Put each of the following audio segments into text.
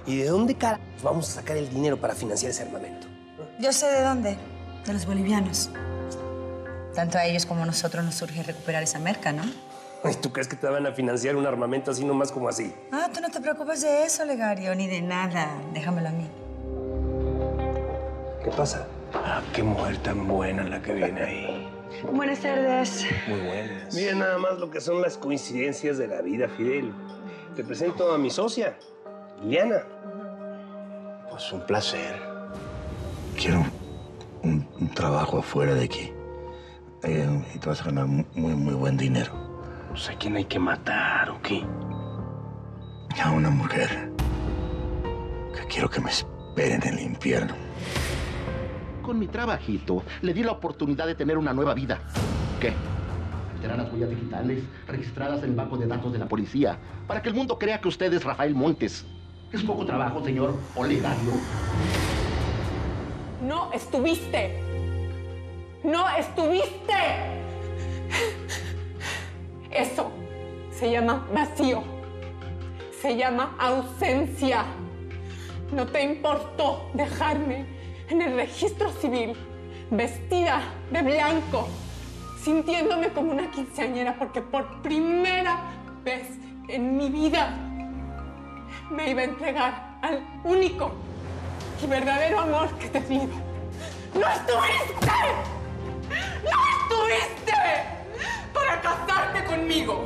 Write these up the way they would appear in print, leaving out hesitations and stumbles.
¿Y de dónde carajos vamos a sacar el dinero para financiar ese armamento? Yo sé de dónde. De los bolivianos. Tanto a ellos como a nosotros nos surge recuperar esa merca, ¿no? ¿Y tú crees que te van a financiar un armamento así nomás como así? Ah, tú no te preocupes de eso, Olegario, ni de nada. Déjamelo a mí. ¿Qué pasa? Ah, qué mujer tan buena la que viene ahí. Buenas tardes. Muy buenas. Mira nada más lo que son las coincidencias de la vida, Fidel. Te presento a mi socia, Liliana. Pues un placer. Quiero un trabajo afuera de aquí. Y te vas a ganar muy buen dinero. No sé quién hay que matar o qué. A una mujer que quiero que me espere en el infierno. Con mi trabajito, le di la oportunidad de tener una nueva vida. ¿Qué? Alterar las huellas digitales registradas en el banco de datos de la policía para que el mundo crea que usted es Rafael Montes. Es poco trabajo, señor Olegario. No estuviste. ¡No estuviste! Eso se llama vacío. Se llama ausencia. No te importó dejarme en el registro civil, vestida de blanco, sintiéndome como una quinceañera, porque por primera vez en mi vida me iba a entregar al único y verdadero amor que te pido. ¡No estuviste! ¡No estuviste! Para casarte conmigo.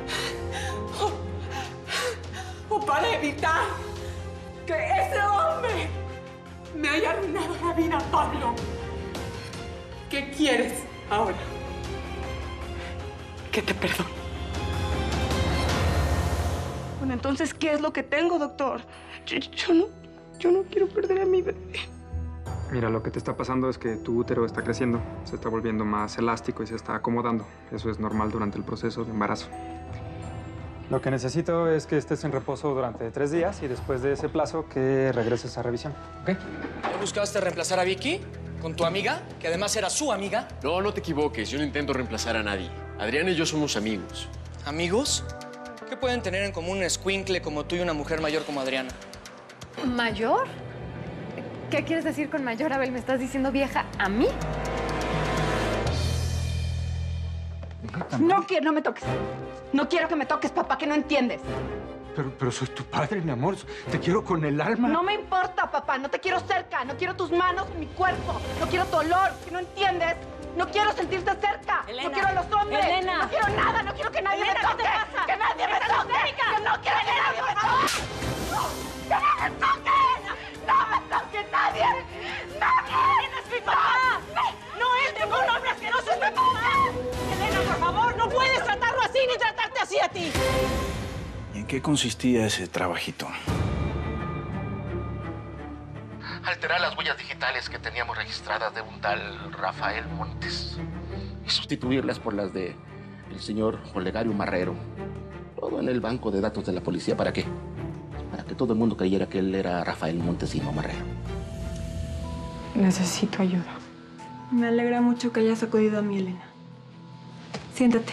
O para evitar que ese hombre me haya arruinado la vida, Pablo. ¿Qué quieres ahora? Que te perdone. Bueno, entonces, ¿qué es lo que tengo, doctor? Yo no quiero perder a mi bebé. Mira, lo que te está pasando es que tu útero está creciendo, se está volviendo más elástico y se está acomodando. Eso es normal durante el proceso de embarazo. Lo que necesito es que estés en reposo durante 3 días y después de ese plazo que regreses a revisión, ¿ok? ¿No buscaste reemplazar a Vicky con tu amiga, que además era su amiga? No, no te equivoques. Yo no intento reemplazar a nadie. Adriana y yo somos amigos. ¿Amigos? ¿Qué pueden tener en común un escuincle como tú y una mujer mayor como Adriana? ¿Mayor? ¿Qué quieres decir con mayor, Abel? ¿Me estás diciendo vieja a mí? No me toques. No quiero que me toques, papá, que no entiendes. Pero soy tu padre, mi amor. Te quiero con el alma. No me importa, papá. No te quiero cerca. No quiero tus manos en mi cuerpo. No quiero tu olor. ¿Que no entiendes? No quiero sentirte cerca. Elena, no quiero a los hombres. Elena. No quiero nada. No quiero que nadie me toque. ¿Qué te pasa? Que nadie me toque. Que no quiero que nadie me toque. ¡Que no me toque! ¡No me toque nadie! ¡Nadie! ¡Es mi papá! ¡No es ningún hombre asqueroso! ¡Es mi papá! Elena, por favor, no puedes tratarlo así ni tratarte así a ti. ¿Y en qué consistía ese trabajito? Alterar las huellas digitales que teníamos registradas de un tal Rafael Montes y sustituirlas por las de el señor Olegario Marrero. Todo en el banco de datos de la policía. ¿Para qué? Para que todo el mundo creyera que él era Rafael Montes y no Marrero. Necesito ayuda. Me alegra mucho que hayas acudido a mí, Elena. Siéntate.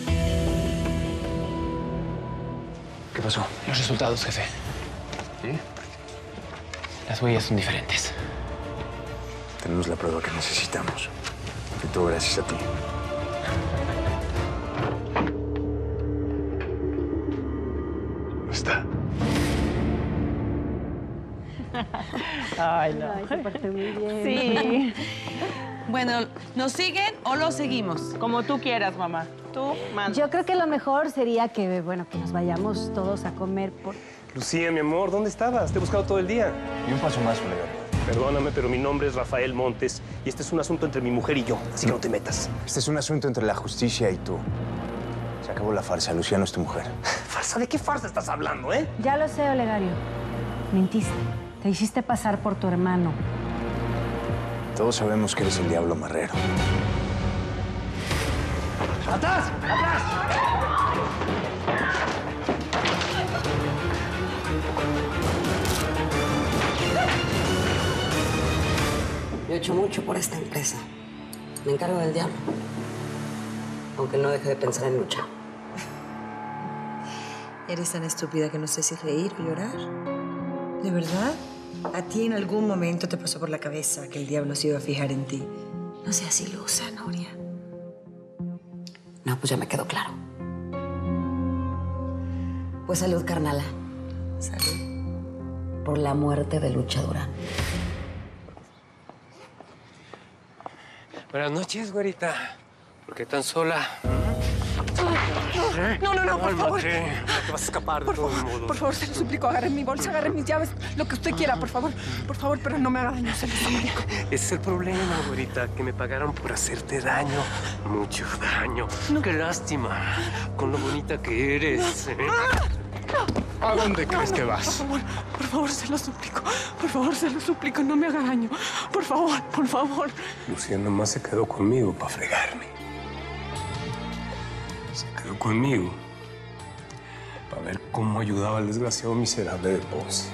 ¿Qué pasó? Los resultados, jefe. Las huellas son diferentes. Tenemos la prueba que necesitamos. Y todo gracias a ti. Está. Ay, no. Ay, se portó muy bien. Sí. Bueno, ¿nos siguen o los seguimos? Como tú quieras, mamá. Tú, manda. Yo creo que lo mejor sería que, bueno, que nos vayamos todos a comer por... Lucía, mi amor, ¿dónde estabas? Te he buscado todo el día. Y un paso más, Olegario. Perdóname, pero mi nombre es Rafael Montes y este es un asunto entre mi mujer y yo, así que no te metas. Este es un asunto entre la justicia y tú. Se acabó la farsa. Luciano es tu mujer. ¿Farsa? ¿De qué farsa estás hablando, eh? Ya lo sé, Olegario. Mentiste. Te hiciste pasar por tu hermano. Todos sabemos que eres el diablo Marrero. ¡Atrás! ¡Atrás! Yo he hecho mucho por esta empresa. Me encargo del diablo. Aunque no deje de pensar en luchar. Eres tan estúpida que no sé si reír o llorar. ¿De verdad? ¿A ti en algún momento te pasó por la cabeza que el diablo se iba a fijar en ti? No seas ilusa, Noria. No, pues ya me quedó claro. Pues salud, carnala. Salud. Por la muerte de Lucha Durán. Buenas noches, güerita. ¿Por qué tan sola? No, por favor. Te vas a escapar de todos modos. Por favor, se lo suplico, agarren mi bolsa, agarren mis llaves, lo que usted quiera, por favor. Por favor, pero no me haga daño, se lo suplico. Ese es el problema, güerita, que me pagaron por hacerte daño. Mucho daño. Qué lástima, con lo bonita que eres. ¿A dónde crees que vas? Por favor, se lo suplico. Por favor, se lo suplico, no me haga daño. Por favor, por favor. Lucía nomás se quedó conmigo para fregarme. Se quedó conmigo para ver cómo ayudaba al desgraciado miserable de Ponce.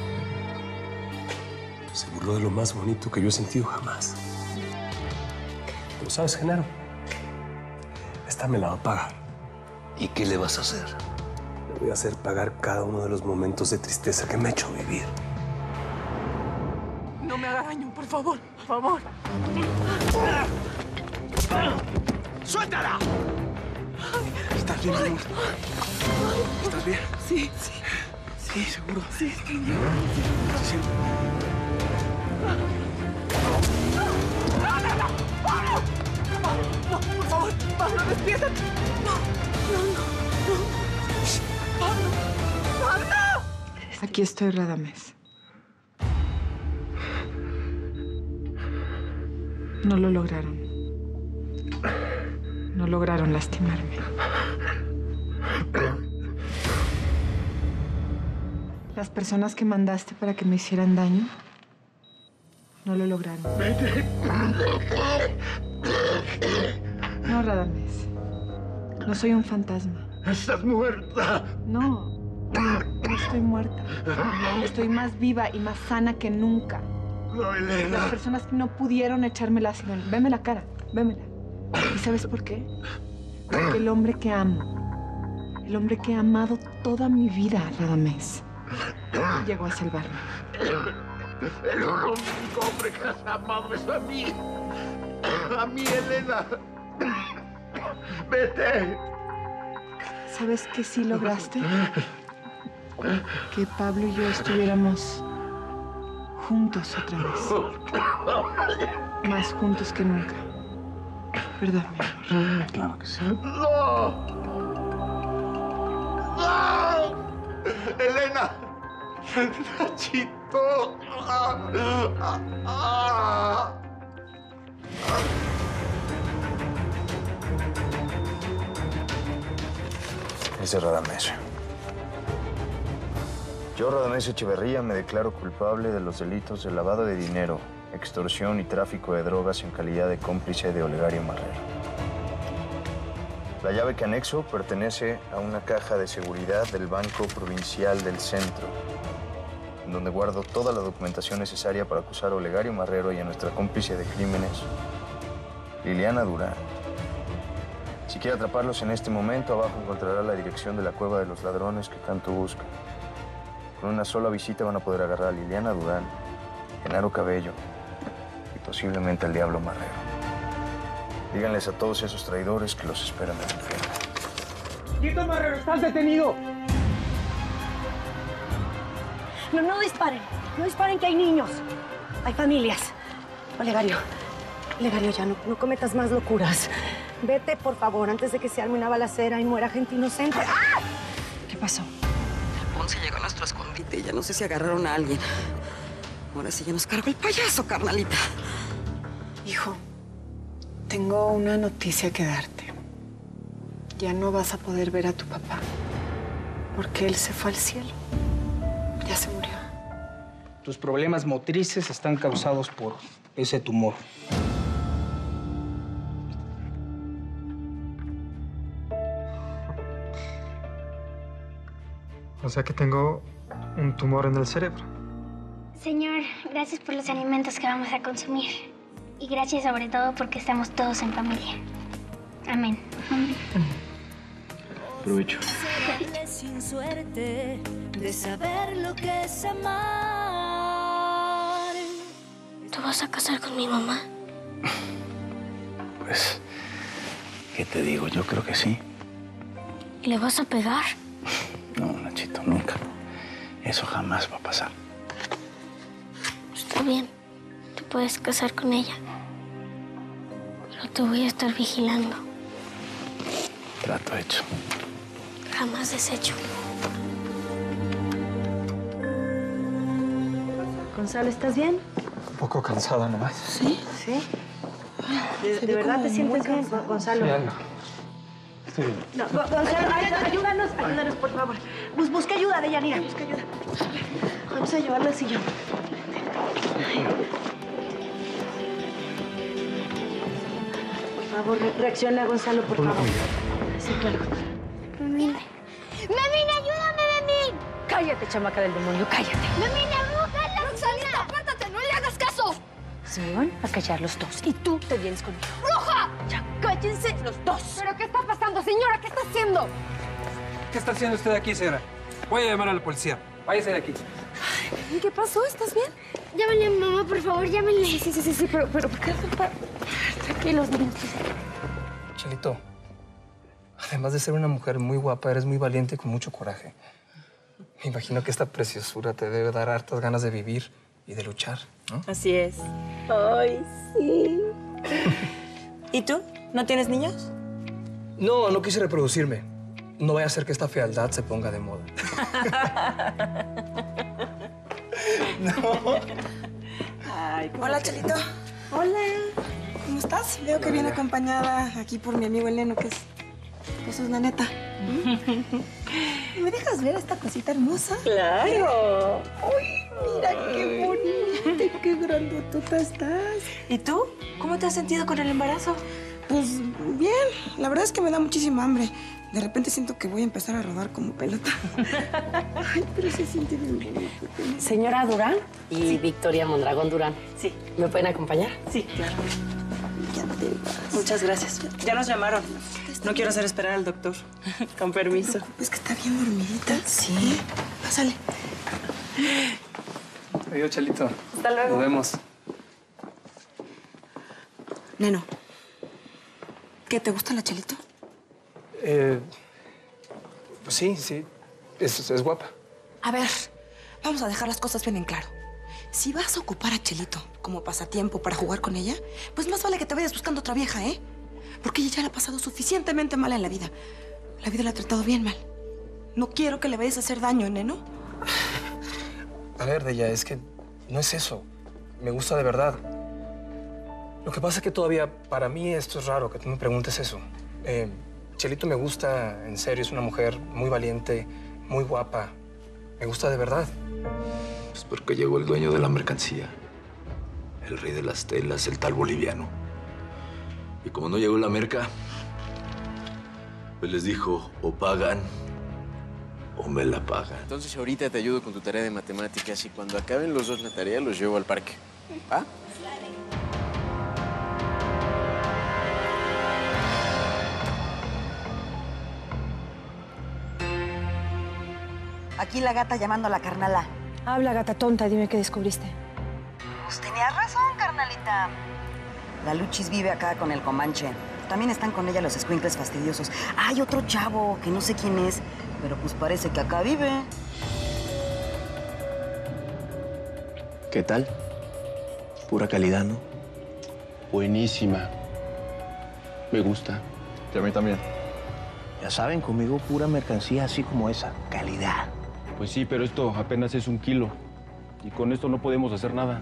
Se burló de lo más bonito que yo he sentido jamás. Pero ¿sabes, Genaro? Esta me la va a pagar. ¿Y qué le vas a hacer? Le voy a hacer pagar cada uno de los momentos de tristeza que me ha hecho vivir. No me haga daño, por favor, por favor. ¡Suéltala! ¿Estás bien, amor? ¿Estás bien? Sí. Sí, seguro. Sí, estoy bien. Sí. No, por favor, Pablo, despiértate. No. ¡Pablo! Aquí estoy, Radamés. No lo lograron. No lograron lastimarme. Las personas que mandaste para que me hicieran daño no lo lograron. No, Radamés. No soy un fantasma. ¡Estás muerta! No estoy muerta. Estoy más viva y más sana que nunca. No, Elena. Las personas que no pudieron echarme el ácido. Véme la cara, vémela. ¿Y sabes por qué? Porque el hombre que amo, el hombre que he amado toda mi vida, Radamés, llegó a salvarme. El único hombre que has amado es a mí. A mí, Elena. Vete. ¿Sabes qué sí lograste? Que Pablo y yo estuviéramos juntos otra vez. Más juntos que nunca. ¿Verdad, mi amor? Claro que sí. ¡No! ¡No! ¡Elena! ¡Nachito! Ese es Radamés. Yo, Radamés Echeverría, me declaro culpable de los delitos de lavado de dinero, extorsión y tráfico de drogas en calidad de cómplice de Olegario Marrero. La llave que anexo pertenece a una caja de seguridad del Banco Provincial del Centro, en donde guardo toda la documentación necesaria para acusar a Olegario Marrero y a nuestra cómplice de crímenes, Liliana Durán. Si quiere atraparlos en este momento, abajo encontrará la dirección de la cueva de los ladrones que tanto buscan. Con una sola visita van a poder agarrar a Liliana Durán, Genaro Cabello y posiblemente al Diablo Marrero. Díganles a todos esos traidores que los esperan en el infierno. ¡Quito Marrero, estás detenido! No disparen. No disparen, que hay niños. Hay familias. Olegario, ya no cometas más locuras. Vete, por favor, antes de que se arme una balacera y muera gente inocente. ¡Ah! ¿Qué pasó? Ponce llegó a nuestro escondite y ya no sé si agarraron a alguien. Ahora sí ya nos cargó el payaso, carnalita. Hijo, tengo una noticia que darte. Ya no vas a poder ver a tu papá, porque él se fue al cielo. Ya se murió. Tus problemas motrices están causados por ese tumor. O sea que tengo un tumor en el cerebro. Señor, gracias por los alimentos que vamos a consumir. Y gracias sobre todo porque estamos todos en familia. Amén. Provecho. Darle sin suerte de saber lo que es amar. ¿Tú vas a casar con mi mamá? Pues, ¿qué te digo? Yo creo que sí. ¿Y le vas a pegar? No, Nachito, nunca. Eso jamás va a pasar. Está bien. Te puedes casar con ella. Pero te voy a estar vigilando. Trato hecho. Jamás deshecho. Gonzalo, ¿estás bien? Un poco cansado nomás. ¿Sí? Sí. ¿De verdad te sientes bien, Gonzalo? Sí, ando. Estoy bien. No, Gonzalo, ayúdanos, por favor. Busca ayuda, Deyanira, busca ayuda. Vamos a llevarla al sillón. Por favor, reacciona, Gonzalo, por favor. Sí, claro. Memín, ayúdame, Memín. Cállate, chamaca del demonio, cállate. Memín, abújala. Roxanita, apártate, no le hagas caso. Se me van a callar los dos. Y tú te vienes conmigo. ¡Bruja! Ya cállense los dos. ¿Pero qué está pasando, señora? ¿Qué está haciendo? ¿Qué está haciendo usted aquí, señora? Voy a llamar a la policía. Váyase de aquí. Ay, ¿qué pasó? ¿Estás bien? Llámenle a mi mamá, por favor, llámenle. Sí, pero ¿por qué? Tranquilos, niños. Chelito, además de ser una mujer muy guapa, eres muy valiente y con mucho coraje. Me imagino que esta preciosura te debe dar hartas ganas de vivir y de luchar, ¿no? Así es. Ay, sí. ¿Y tú? ¿No tienes niños? No, no quise reproducirme. No vaya a ser que esta fealdad se ponga de moda. No. Ay, Hola, Chelito. Hola. ¿Cómo estás? Veo que viene acompañada aquí por mi amigo Eleno, que es una neta. ¿Me dejas ver esta cosita hermosa? Claro. Uy, mira qué bonita y qué grandotota estás. ¿Y tú? ¿Cómo te has sentido con el embarazo? Pues bien, la verdad es que me da muchísima hambre. De repente siento que voy a empezar a rodar como pelota. Ay, pero se siente bien bonito. Señora Durán y Victoria Mondragón Durán. Sí. ¿Me pueden acompañar? Sí, claro. Muchas gracias. Ya nos llamaron. No quiero hacer esperar al doctor. Con permiso. Es que está bien dormidita. Sí. Pásale. Adiós, Chelito. Hasta luego. Nos vemos. Neno, ¿qué te gusta la Chelito? Pues sí. Es guapa. A ver, vamos a dejar las cosas bien en claro. Si vas a ocupar a Chelito como pasatiempo para jugar con ella, pues más vale que te vayas buscando otra vieja, ¿eh? Porque ella ya la ha pasado suficientemente mal en la vida. La vida la ha tratado bien mal. No quiero que le vayas a hacer daño, neno. A ver, Deya, es que no es eso. Me gusta de verdad. Lo que pasa es que todavía, para mí, esto es raro que tú me preguntes eso. Chelito me gusta, en serio, es una mujer muy valiente, muy guapa. Me gusta de verdad. Pues porque llegó el dueño de la mercancía, el rey de las telas, el tal boliviano. Y como no llegó la merca, pues les dijo, o pagan o me la pagan. Entonces ahorita te ayudo con tu tarea de matemáticas y cuando acaben los dos la tarea los llevo al parque. ¿Ah? Aquí la gata llamando a la carnala. Habla, gata tonta, dime qué descubriste. Pues tenías razón, carnalita. La Luchis vive acá con el Comanche. También están con ella los escuincles fastidiosos. Hay otro chavo que no sé quién es, pero pues parece que acá vive. ¿Qué tal? Pura calidad, ¿no? Buenísima. Me gusta. Y a mí también. Ya saben, conmigo pura mercancía así como esa, calidad. Pues sí, pero esto apenas es 1 kilo. Y con esto no podemos hacer nada.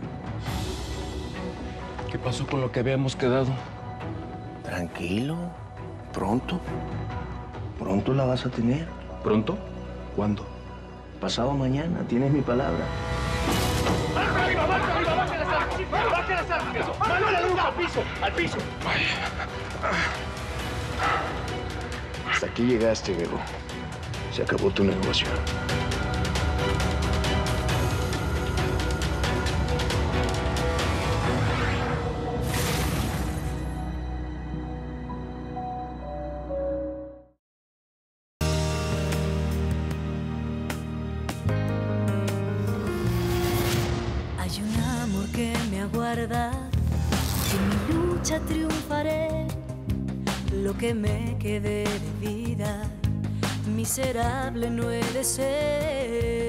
¿Qué pasó con lo que habíamos quedado? Tranquilo. Pronto. Pronto la vas a tener. ¿Pronto? ¿Cuándo? Pasado mañana, tienes mi palabra. ¡Al piso! Hasta aquí llegaste, Bebo. Se acabó tu negocio. guardar. En mi lucha triunfaré, lo que me quede de vida, miserable no he de ser.